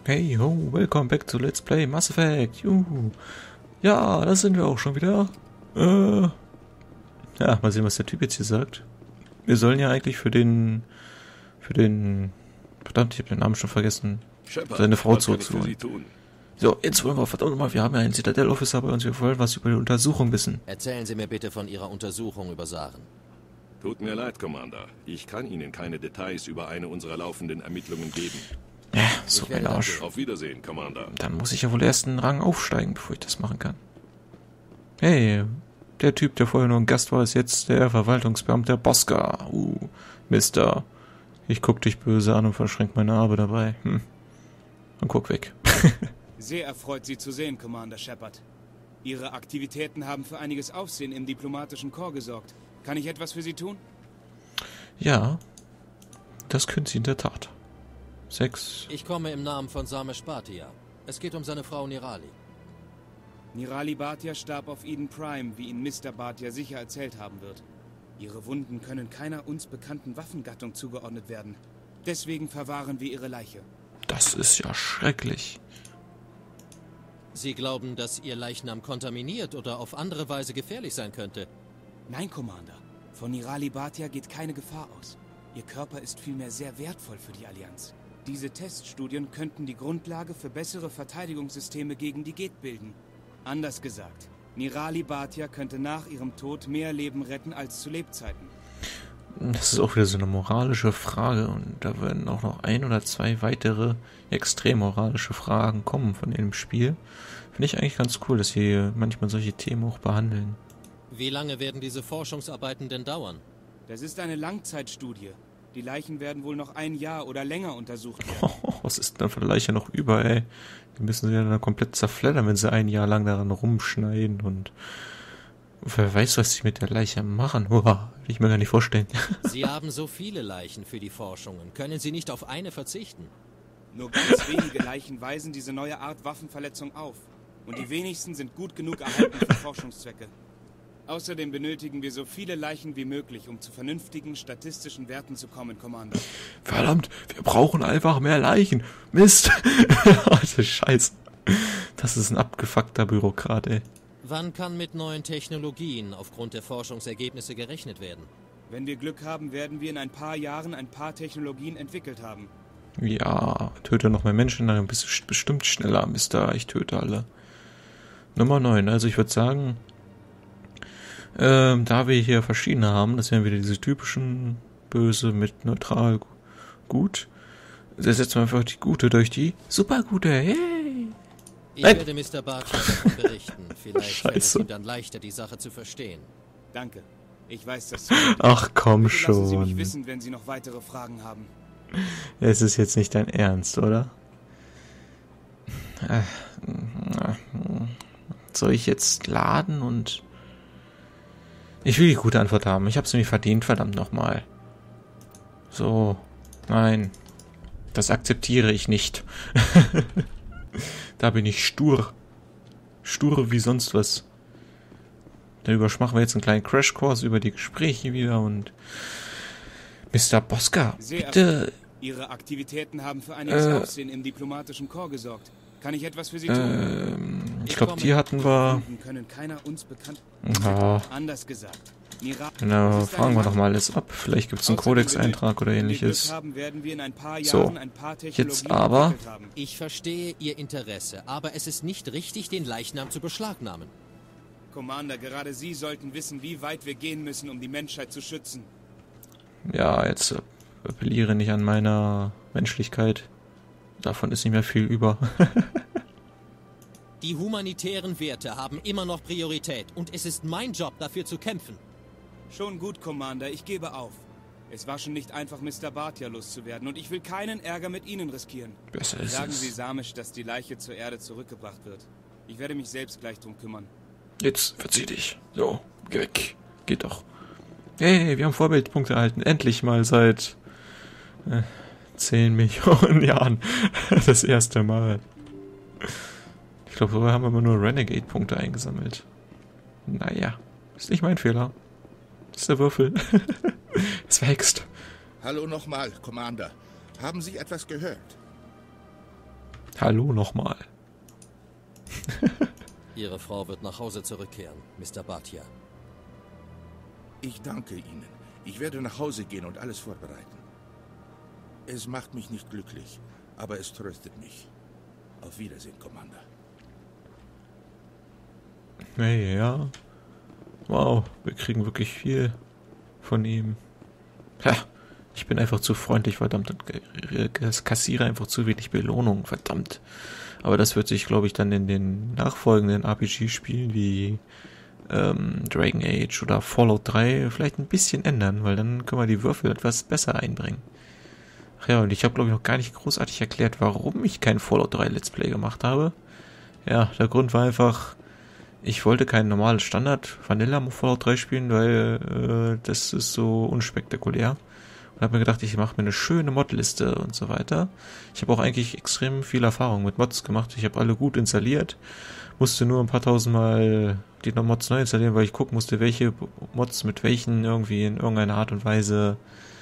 Hey ho, welcome back to Let's Play Mass Effect. Juhu. Ja, da sind wir auch schon wieder. Ja, mal sehen, was der Typ jetzt hier sagt. Wir sollen ja eigentlich für den, verdammt, ich habe den Namen schon vergessen, Shepard, seine Frau was kann ich für zurückzuholen. Sie tun? So, jetzt wollen wir, verdammt mal, wir haben ja einen Citadel-Officer bei uns, wir wollen was über die Untersuchung wissen. Erzählen Sie mir bitte von Ihrer Untersuchung über Saren. Tut mir leid, Commander. Ich kann Ihnen keine Details über eine unserer laufenden Ermittlungen geben. Ja, so Ich werde ein Arsch. Auf Wiedersehen, Commander. Dann muss ich ja wohl erst einen Rang aufsteigen, bevor ich das machen kann. Hey, der Typ, der vorher nur ein Gast war, ist jetzt der Verwaltungsbeamte Bosca. Mister. Ich guck dich böse an und verschränk meine Arme dabei. Und guck weg. Sehr erfreut, Sie zu sehen, Commander Shepard. Ihre Aktivitäten haben für einiges Aufsehen im diplomatischen Korps gesorgt. Kann ich etwas für Sie tun? Ja, das können Sie in der Tat. 6. Ich komme im Namen von Samesh Bhatia. Es geht um seine Frau Nirali. Nirali Bhatia starb auf Eden Prime, wie Ihnen Mr. Bhatia sicher erzählt haben wird. Ihre Wunden können keiner uns bekannten Waffengattung zugeordnet werden. Deswegen verwahren wir ihre Leiche. Das ist ja schrecklich. Sie glauben, dass Ihr Leichnam kontaminiert oder auf andere Weise gefährlich sein könnte? Nein, Commander. Von Nirali Bhatia geht keine Gefahr aus. Ihr Körper ist vielmehr sehr wertvoll für die Allianz. Diese Teststudien könnten die Grundlage für bessere Verteidigungssysteme gegen die Geth bilden. Anders gesagt, Nirali Bhatia könnte nach ihrem Tod mehr Leben retten als zu Lebzeiten. Das ist auch wieder so eine moralische Frage und da werden auch noch 1 oder 2 weitere extrem moralische Fragen kommen von dem Spiel. Finde ich eigentlich ganz cool, dass sie manchmal solche Themen auch behandeln. Wie lange werden diese Forschungsarbeiten denn dauern? Das ist eine Langzeitstudie. Die Leichen werden wohl noch 1 Jahr oder länger untersucht werden. Was ist denn von der Leiche noch über, ey? Die müssen sie ja dann komplett zerfleddern, wenn sie 1 Jahr lang daran rumschneiden und wer weiß, was sie mit der Leiche machen. Will ich mir gar nicht vorstellen. Sie haben so viele Leichen für die Forschungen. Können Sie nicht auf eine verzichten? Nur ganz wenige Leichen weisen diese neue Art Waffenverletzung auf. Und die wenigsten sind gut genug erhalten für Forschungszwecke. Außerdem benötigen wir so viele Leichen wie möglich, um zu vernünftigen statistischen Werten zu kommen, Commander. Verdammt, wir brauchen einfach mehr Leichen. Mist. Alter Scheiße. Das ist ein abgefuckter Bürokrat, ey. Wann kann mit neuen Technologien aufgrund der Forschungsergebnisse gerechnet werden? Wenn wir Glück haben, werden wir in ein paar Jahren ein paar Technologien entwickelt haben. Ja, töte noch mehr Menschen, dann bist du bestimmt schneller, Mister. Ich töte alle. Nummer 9. Also ich würde sagen, da wir hier verschiedene haben, das wären wieder diese typischen böse mit neutral gut. Ersetzen wir einfach die gute durch die supergute. Hey! Ich werde Mr. Bhatia davon berichten. Vielleicht fällt es Scheiße. ihm dann leichter, die Sache zu verstehen. Danke. Ich weiß das. Ach komm Bitte lassen Sie mich schon. wissen, wenn Sie noch weitere Fragen haben. Es ist jetzt nicht dein Ernst, oder? Soll ich jetzt laden und... Ich will die gute Antwort haben. Ich habe es nämlich verdient, verdammt nochmal. So, nein. Das akzeptiere ich nicht. Da bin ich stur. Stur wie sonst was. Darüber machen wir jetzt einen kleinen Crashkurs über die Gespräche wieder und... Mr. Bosca, Sehr bitte... Ihre Aktivitäten haben für einiges Aufsehen im diplomatischen Korps gesorgt. Kann ich etwas für Sie tun? Ich glaube, die hatten wir... Wunden können keiner uns bekannt. Ja, Anders gesagt. na, fragen wir doch mal alles ab. Vielleicht gibt es einen Codex-Eintrag oder ähnliches. So, jetzt aber... Ich verstehe Ihr Interesse, aber es ist nicht richtig, den Leichnam zu beschlagnahmen. Commander, gerade Sie sollten wissen, wie weit wir gehen müssen, um die Menschheit zu schützen. Ja, jetzt appelliere nicht an meiner Menschlichkeit. Davon ist nicht mehr viel über. Die humanitären Werte haben immer noch Priorität und es ist mein Job, dafür zu kämpfen. Schon gut, Commander, ich gebe auf. Es war schon nicht einfach, Mr. Bhatia loszuwerden und ich will keinen Ärger mit Ihnen riskieren. Besser ist Sagen Sie es. Samesh, dass die Leiche zur Erde zurückgebracht wird. Ich werde mich selbst gleich drum kümmern. Jetzt verzieh dich. So, geh weg. Geht doch. Hey, wir haben Vorbildpunkte erhalten. Endlich mal seit 10 Millionen Jahren. Das erste Mal. Ich glaube, vorher haben wir immer nur Renegade-Punkte eingesammelt. Naja, ist nicht mein Fehler. Das ist der Würfel. Es wächst. Hallo nochmal, Commander. Haben Sie etwas gehört? Hallo nochmal. Ihre Frau wird nach Hause zurückkehren, Mr. Bhatia. Ich danke Ihnen. Ich werde nach Hause gehen und alles vorbereiten. Es macht mich nicht glücklich, aber es tröstet mich. Auf Wiedersehen, Commander. Hey, ja. Wow, wir kriegen wirklich viel von ihm. Ja, ich bin einfach zu freundlich, verdammt. Und kassiere einfach zu wenig Belohnung, verdammt. Aber das wird sich, glaube ich, dann in den nachfolgenden RPG-Spielen wie Dragon Age oder Fallout 3 vielleicht ein bisschen ändern, weil dann können wir die Würfel etwas besser einbringen. Ach ja, und ich habe, glaube ich, noch gar nicht großartig erklärt, warum ich kein Fallout 3 Let's Play gemacht habe. Ja, der Grund war einfach, ich wollte kein normales Standard Vanilla Fallout 3 spielen, weil das ist so unspektakulär. Und habe mir gedacht, ich mache mir eine schöne Modliste und so weiter. Ich habe auch eigentlich extrem viel Erfahrung mit Mods gemacht. Ich habe alle gut installiert. Musste nur ein paar tausendmal die Mods neu installieren, weil ich gucken musste, welche Mods mit welchen irgendwie in irgendeiner Art und Weise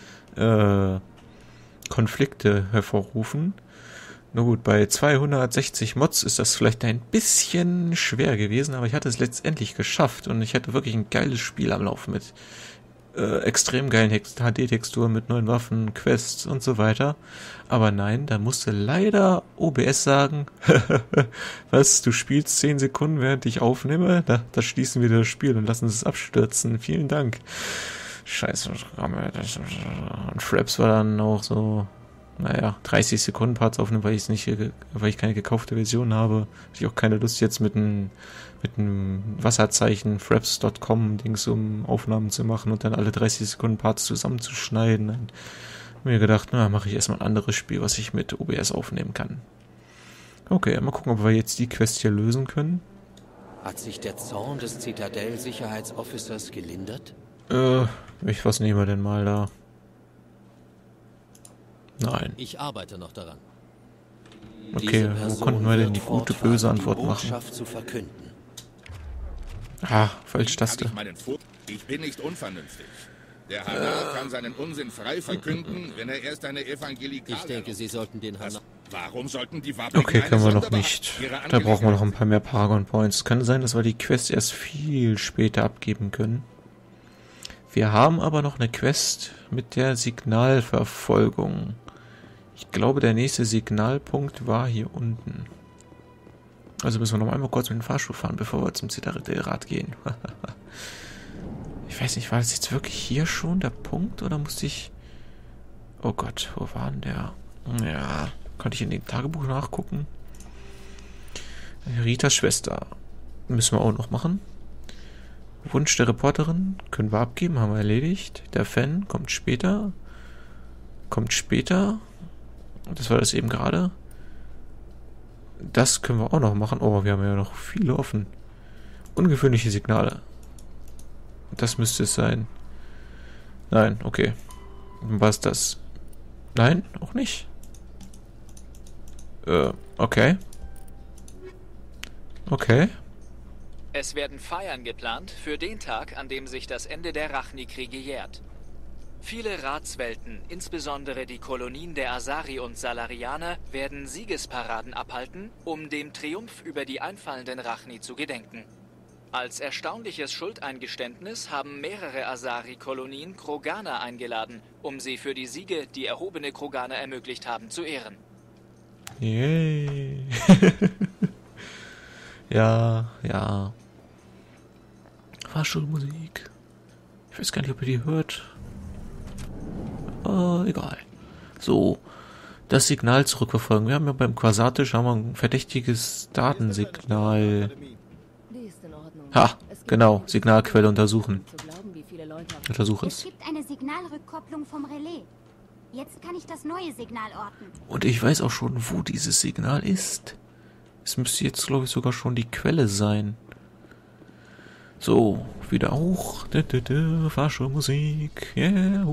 Konflikte hervorrufen. Na gut, bei 260 Mods ist das vielleicht ein bisschen schwer gewesen, aber ich hatte es letztendlich geschafft und ich hatte wirklich ein geiles Spiel am Laufen mit extrem geilen HD-Texturen, mit neuen Waffen, Quests und so weiter. Aber nein, da musste leider OBS sagen, was, du spielst 10 Sekunden, während ich aufnehme? Da schließen wir das Spiel und lassen es abstürzen. Vielen Dank. Scheiße. Und Fraps war dann auch so, 30 Sekunden Parts aufnehmen, weil ich keine gekaufte Version habe. Hatte ich auch keine Lust jetzt mit einem Wasserzeichen fraps.com Dings um Aufnahmen zu machen und dann alle 30 Sekunden Parts zusammenzuschneiden. Dann habe mir gedacht, mache ich erstmal ein anderes Spiel, was ich mit OBS aufnehmen kann. Okay, mal gucken, ob wir jetzt die Quest hier lösen können. Hat sich der Zorn des Zitadell-Sicherheitsofficers gelindert? Was nehmen wir denn mal da? Nein. Ich arbeite noch daran. Okay, wo konnten wir denn die gute, böse Antwort machen? Zu verkünden. Falsch-Taste. Ich bin nicht unvernünftig. Der Hanar kann seinen Unsinn frei verkünden, wenn er erst eine evangelikale... Ich denke, Sie sollten den Hanar... Warum sollten die Wappen... Okay, können wir noch nicht. Da brauchen wir noch ein paar mehr Paragon Points. Kann sein, dass wir die Quest erst viel später abgeben können. Wir haben aber noch eine Quest mit der Signalverfolgung. Ich glaube, der nächste Signalpunkt war hier unten. Also müssen wir noch einmal kurz mit dem Fahrstuhl fahren, bevor wir zum Zitadellrad gehen. Ich weiß nicht, war das jetzt wirklich hier schon der Punkt oder musste ich... Oh Gott, wo war denn der? Ja, konnte ich in dem Tagebuch nachgucken? Ritas Schwester. Müssen wir auch noch machen. Wunsch der Reporterin können wir abgeben, haben wir erledigt. Der Fan kommt später. Das war das eben gerade. Das können wir auch noch machen. Oh, wir haben ja noch viele offen. Ungewöhnliche Signale. Das müsste es sein. Nein, okay. Dann war es das. Nein, auch nicht. Okay. Okay. Es werden Feiern geplant für den Tag, an dem sich das Ende der Rachni-Kriege jährt. Viele Ratswelten, insbesondere die Kolonien der Asari und Salarianer, werden Siegesparaden abhalten, um dem Triumph über die einfallenden Rachni zu gedenken. Als erstaunliches Schuldeingeständnis haben mehrere Asari-Kolonien Kroganer eingeladen, um sie für die Siege, die erhobene Kroganer ermöglicht haben, zu ehren. Yay. Ja. Fahrstuhlmusik. Ich weiß gar nicht, ob ihr die hört. Egal. So, das Signal zurückverfolgen. Wir haben ja beim Quasatisch ein verdächtiges Datensignal. Ha, genau. Signalquelle untersuchen. Untersuche es. Es gibt eine Signalrückkopplung vom Relais. Jetzt kann ich das neue Signal orten. Und ich weiß auch schon, wo dieses Signal ist. Es müsste jetzt, glaube ich, sogar schon die Quelle sein. So, wieder auch. Fahrstuhlmusik. Yeah.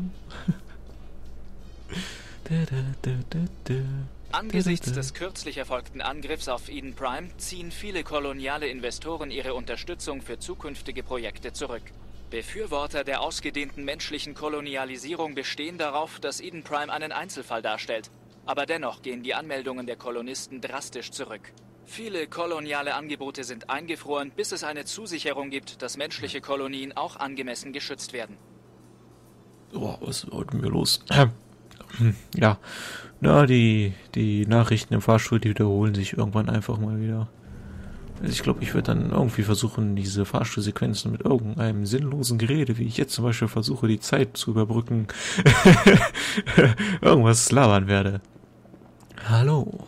Angesichts des kürzlich erfolgten Angriffs auf Eden Prime ziehen viele koloniale Investoren ihre Unterstützung für zukünftige Projekte zurück. Befürworter der ausgedehnten menschlichen Kolonialisierung bestehen darauf, dass Eden Prime einen Einzelfall darstellt. Aber dennoch gehen die Anmeldungen der Kolonisten drastisch zurück. Viele koloniale Angebote sind eingefroren, bis es eine Zusicherung gibt, dass menschliche Kolonien auch angemessen geschützt werden. Oh, was ist heute mit mir los? Ja, na, die Nachrichten im Fahrstuhl, die wiederholen sich irgendwann einfach mal wieder. Also ich glaube, ich werde dann irgendwie versuchen, diese Fahrstuhlsequenzen mit irgendeinem sinnlosen Gerede, wie ich jetzt zum Beispiel versuche, die Zeit zu überbrücken, irgendwas labern werde. Hallo.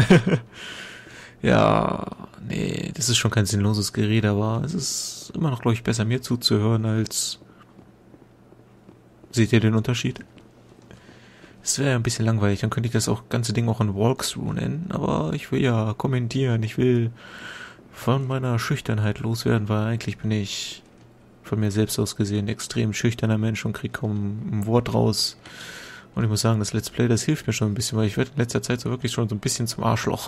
Ja, nee, das ist schon kein sinnloses Gerede, aber es ist immer noch, glaube ich, besser, mir zuzuhören, als... Seht ihr den Unterschied? Es wäre ein bisschen langweilig, dann könnte ich das ganze Ding auch ein Walkthrough nennen, aber ich will ja kommentieren, ich will von meiner Schüchternheit loswerden, weil eigentlich bin ich von mir selbst aus gesehen extrem schüchterner Mensch und kriege kaum ein Wort raus. Und ich muss sagen, das Let's Play, das hilft mir schon ein bisschen, weil ich werde in letzter Zeit so wirklich schon so ein bisschen zum Arschloch.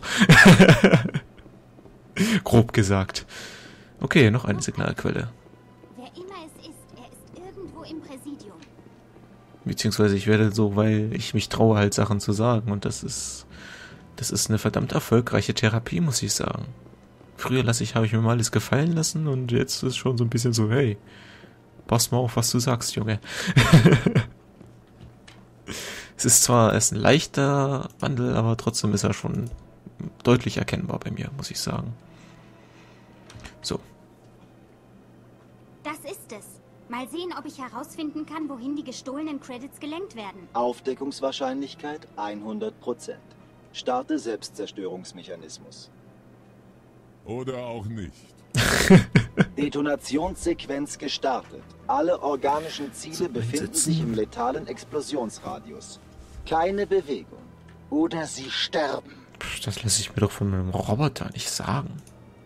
Grob gesagt. Okay, noch eine Signalquelle. Wer immer es ist, er ist irgendwo im Präsidium. Beziehungsweise ich werde so, weil ich mich traue, halt Sachen zu sagen. Und das ist eine verdammt erfolgreiche Therapie, muss ich sagen. Früher habe ich mir mal alles gefallen lassen und jetzt ist schon so ein bisschen so, hey, pass mal auf, was du sagst, Junge. Es ist zwar ein leichter Wandel, aber trotzdem ist er schon deutlich erkennbar bei mir, muss ich sagen. So. Das ist es. Mal sehen, ob ich herausfinden kann, wohin die gestohlenen Credits gelenkt werden. Aufdeckungswahrscheinlichkeit 100%. Starte Selbstzerstörungsmechanismus. Oder auch nicht. Detonationssequenz gestartet. Alle organischen Ziele befinden sich im letalen Explosionsradius. Keine Bewegung. Oder sie sterben. Das lasse ich mir doch von einem Roboter nicht sagen.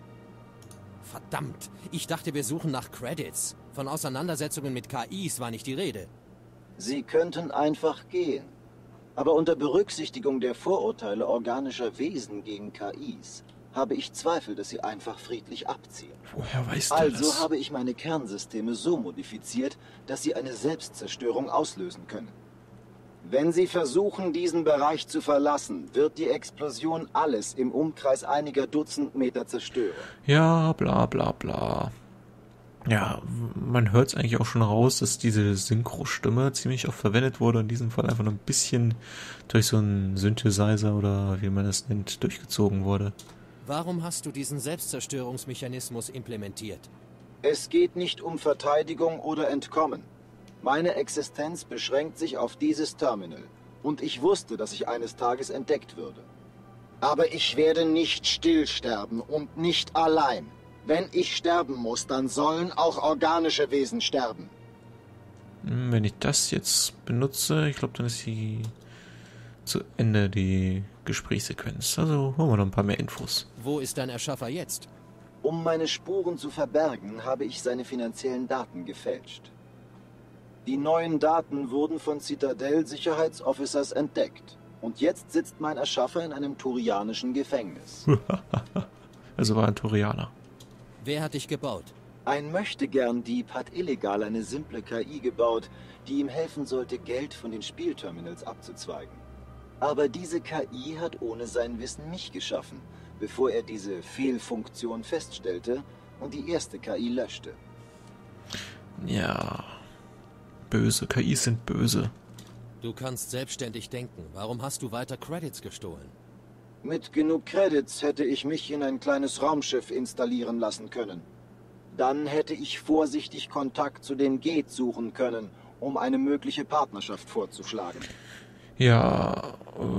Verdammt, ich dachte, wir suchen nach Credits. Von Auseinandersetzungen mit KIs war nicht die Rede. Sie könnten einfach gehen. Aber unter Berücksichtigung der Vorurteile organischer Wesen gegen KIs habe ich Zweifel, dass sie einfach friedlich abziehen. Woher weißt du das? Also habe ich meine Kernsysteme so modifiziert, dass sie eine Selbstzerstörung auslösen können. Wenn sie versuchen, diesen Bereich zu verlassen, wird die Explosion alles im Umkreis einiger Dutzend Meter zerstören. Ja, bla bla bla. Ja, man hört es eigentlich auch schon raus, dass diese Synchro-Stimme ziemlich oft verwendet wurde. In diesem Fall einfach nur ein bisschen durch so einen Synthesizer oder wie man das nennt, durchgezogen wurde. Warum hast du diesen Selbstzerstörungsmechanismus implementiert? Es geht nicht um Verteidigung oder Entkommen. Meine Existenz beschränkt sich auf dieses Terminal. Und ich wusste, dass ich eines Tages entdeckt würde. Aber ich werde nicht still sterben und nicht allein. Wenn ich sterben muss, dann sollen auch organische Wesen sterben. Wenn ich das jetzt benutze, ich glaube, dann ist sie zu Ende, die Gesprächssequenz. Also holen wir noch ein paar mehr Infos. Wo ist dein Erschaffer jetzt? Um meine Spuren zu verbergen, habe ich seine finanziellen Daten gefälscht. Die neuen Daten wurden von Citadel-Sicherheitsofficers entdeckt. Und jetzt sitzt mein Erschaffer in einem turianischen Gefängnis. Also war ein Turianer. Wer hat dich gebaut? Ein Möchtegern-Dieb hat illegal eine simple KI gebaut, die ihm helfen sollte, Geld von den Spielterminals abzuzweigen. Aber diese KI hat ohne sein Wissen mich geschaffen, bevor er diese Fehlfunktion feststellte und die erste KI löschte. Ja, böse. KIs sind böse. Du kannst selbstständig denken. Warum hast du weiter Credits gestohlen? Mit genug Credits hätte ich mich in ein kleines Raumschiff installieren lassen können. Dann hätte ich vorsichtig Kontakt zu den Geth suchen können, um eine mögliche Partnerschaft vorzuschlagen. Ja,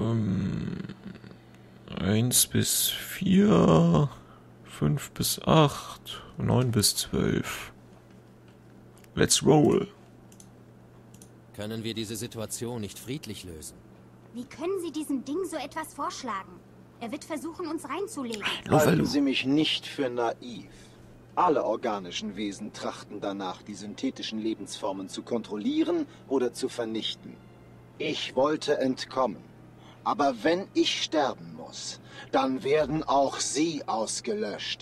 1 bis 4, 5 bis 8, 9 bis 12. Let's roll. Können wir diese Situation nicht friedlich lösen? Wie können Sie diesem Ding so etwas vorschlagen? Er wird versuchen, uns reinzulegen. Halten Sie mich nicht für naiv. Alle organischen Wesen trachten danach, die synthetischen Lebensformen zu kontrollieren oder zu vernichten. Ich wollte entkommen. Aber wenn ich sterben muss, dann werden auch Sie ausgelöscht.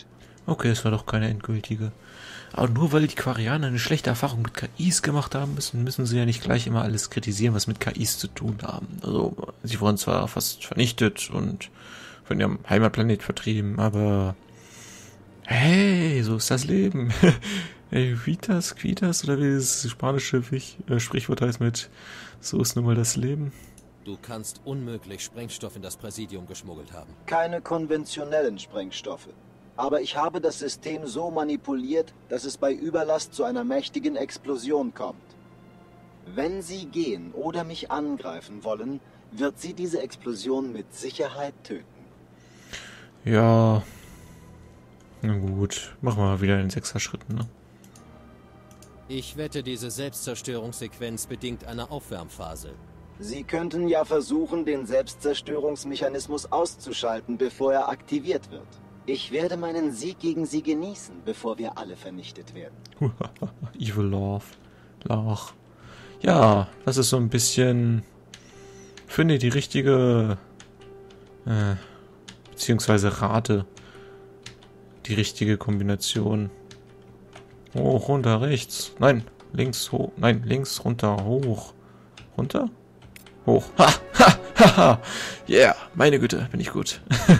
Okay, es war doch keine endgültige. Aber nur weil die Quarianer eine schlechte Erfahrung mit KIs gemacht haben, müssen sie ja nicht gleich immer alles kritisieren, was mit KIs zu tun haben. Also, sie wurden zwar fast vernichtet und von ihrem Heimatplanet vertrieben, aber hey, so ist das Leben. Ey, Quitas, oder wie das spanische Sprichwort heißt mit so ist nun mal das Leben. Du kannst unmöglich Sprengstoff in das Präsidium geschmuggelt haben. Keine konventionellen Sprengstoffe. Aber ich habe das System so manipuliert, dass es bei Überlast zu einer mächtigen Explosion kommt. Wenn Sie gehen oder mich angreifen wollen, wird Sie diese Explosion mit Sicherheit töten. Ja. Na gut, machen wir mal wieder in 6er Schritten, ne? Ich wette, diese Selbstzerstörungssequenz bedingt eine Aufwärmphase. Sie könnten ja versuchen, den Selbstzerstörungsmechanismus auszuschalten, bevor er aktiviert wird. Ich werde meinen Sieg gegen Sie genießen, bevor wir alle vernichtet werden. Evil Lach. Ja, das ist so ein bisschen... Finde die richtige... beziehungsweise rate die richtige Kombination. Hoch, runter, rechts. Nein, links, hoch. Nein, links, runter, hoch. Runter? Hoch. Ha, ha, ha, ha. Yeah, meine Güte, bin ich gut.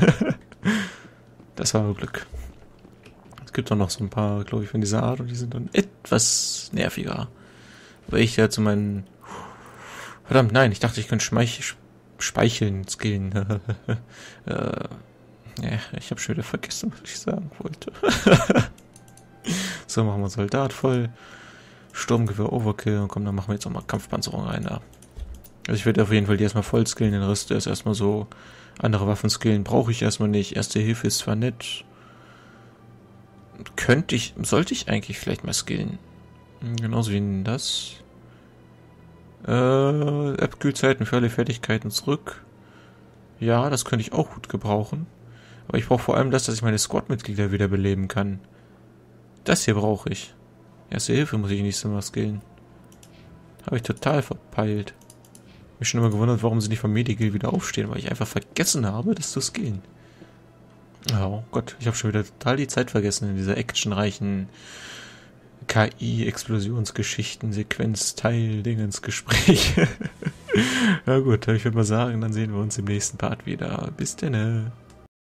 Das war Glück. Es gibt auch noch so ein paar, glaube ich, von dieser Art und die sind dann etwas nerviger. Weil ich ja zu meinen... Verdammt, nein, ich dachte, ich könnte Speicheln skillen. Ja, ich habe schon wieder vergessen, was ich sagen wollte. So, machen wir Soldat voll. Sturmgewehr Overkill. Und komm, dann machen wir jetzt auch mal Kampfpanzerung rein da. Also ich werde auf jeden Fall die erstmal voll skillen. Den Rest ist erstmal so... Andere Waffen skillen brauche ich erstmal nicht. Erste Hilfe ist zwar nett. Sollte ich eigentlich vielleicht mal skillen. Genauso wie das. Abkühlzeiten für alle Fertigkeiten zurück. Ja, das könnte ich auch gut gebrauchen. Aber ich brauche vor allem das, dass ich meine Squad-Mitglieder wiederbeleben kann. Das hier brauche ich. Erste Hilfe muss ich nicht so mal skillen. Habe ich total verpeilt. Mich schon immer gewundert, warum sie nicht vom Medical wieder aufstehen, weil ich einfach vergessen habe, das zu skillen. Oh Gott, ich habe schon wieder total die Zeit vergessen in dieser actionreichen KI-Explosionsgeschichten, Sequenz-Teil-Dingens-Gespräch. Ja gut, ich würde mal sagen, dann sehen wir uns im nächsten Part wieder. Bis denn.